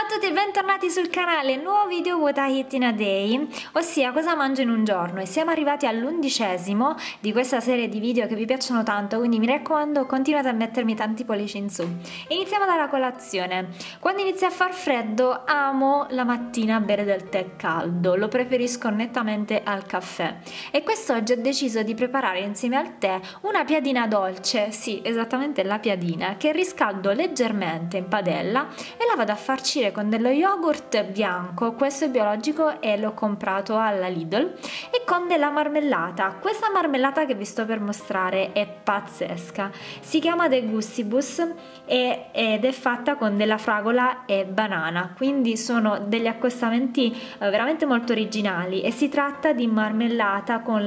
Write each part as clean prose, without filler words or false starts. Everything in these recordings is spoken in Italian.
Ciao a tutti e bentornati sul canale, nuovo video What I Eat in a Day, ossia cosa mangio in un giorno, e siamo arrivati all'11° di questa serie di video che vi piacciono tanto, quindi mi raccomando continuate a mettermi tanti pollici in su. Iniziamo dalla colazione. Quando inizia a far freddo amo la mattina bere del tè caldo, lo preferisco nettamente al caffè e quest'oggi ho deciso di preparare insieme al tè una piadina dolce, sì esattamente la piadina, che riscaldo leggermente in padella e la vado a farcire con dello yogurt bianco, questo è biologico e l'ho comprato alla Lidl, e con della marmellata. Questa marmellata che vi sto per mostrare è pazzesca, si chiama De Gustibus ed è fatta con della fragola e banana, quindi sono degli accostamenti veramente molto originali e si tratta di marmellata con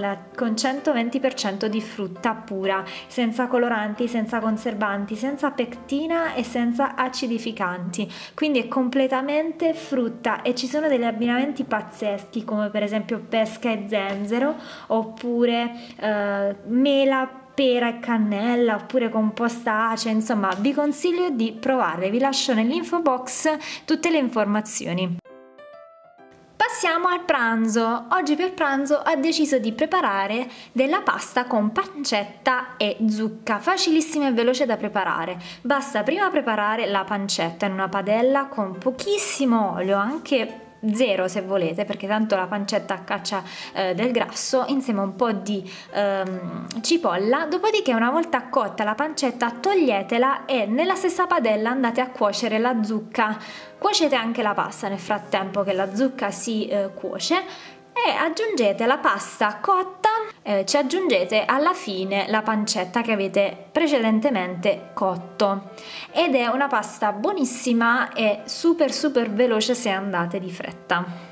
120% di frutta pura, senza coloranti, senza conservanti, senza pectina e senza acidificanti, quindi è completamente frutta e ci sono degli abbinamenti pazzeschi come per esempio pesca e zenzero, oppure mela, pera e cannella, oppure composta acea. Insomma vi consiglio di provare, vi lascio nell'info box tutte le informazioni. Passiamo al pranzo. Oggi per pranzo ho deciso di preparare della pasta con pancetta e zucca, facilissima e veloce da preparare. Basta prima preparare la pancetta in una padella con pochissimo olio, anche zero se volete, perché tanto la pancetta caccia del grasso, insieme a un po' di cipolla. Dopodiché, una volta cotta la pancetta, toglietela e nella stessa padella andate a cuocere la zucca. Cuocete anche la pasta nel frattempo che la zucca si cuoce, e aggiungete la pasta cotta, ci aggiungete alla fine la pancetta che avete precedentemente cotto, ed è una pasta buonissima e super veloce se andate di fretta.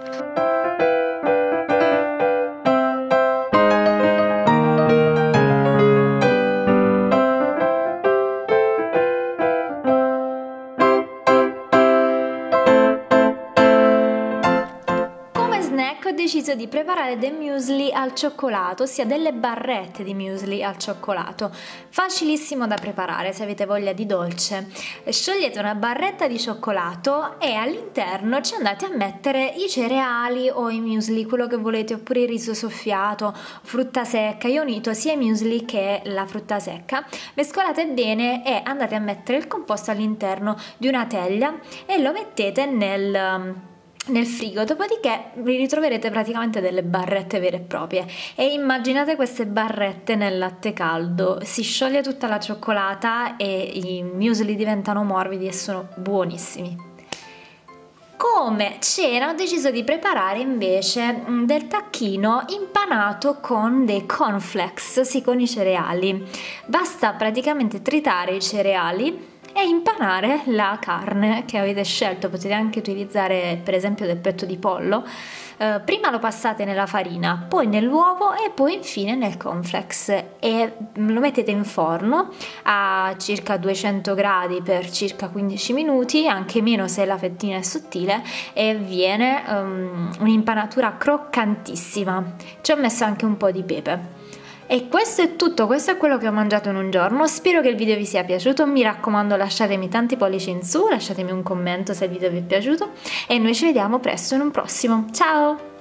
Ho deciso di preparare dei muesli al cioccolato, ossia delle barrette di muesli al cioccolato. Facilissimo da preparare se avete voglia di dolce. Sciogliete una barretta di cioccolato e all'interno ci andate a mettere i cereali o i muesli, quello che volete, oppure il riso soffiato, frutta secca. Io ho unito sia i muesli che la frutta secca. Mescolate bene e andate a mettere il composto all'interno di una teglia e lo mettete nel frigo. Dopodiché vi ritroverete praticamente delle barrette vere e proprie, e immaginate queste barrette nel latte caldo, si scioglie tutta la cioccolata e i muesli diventano morbidi e sono buonissimi. Come cena ho deciso di preparare invece del tacchino impanato con dei cornflakes, sì, con i cereali. Basta praticamente tritare i cereali e impanare la carne che avete scelto. Potete anche utilizzare per esempio del petto di pollo. Prima lo passate nella farina, poi nell'uovo e poi infine nel cornflakes, e lo mettete in forno a circa 200 gradi per circa 15 minuti, anche meno se la fettina è sottile, e viene un'impanatura croccantissima. Ci ho messo anche un po' di pepe. E questo è tutto, questo è quello che ho mangiato in un giorno. Spero che il video vi sia piaciuto, mi raccomando lasciatemi tanti pollici in su, lasciatemi un commento se il video vi è piaciuto e noi ci vediamo presto in un prossimo. Ciao!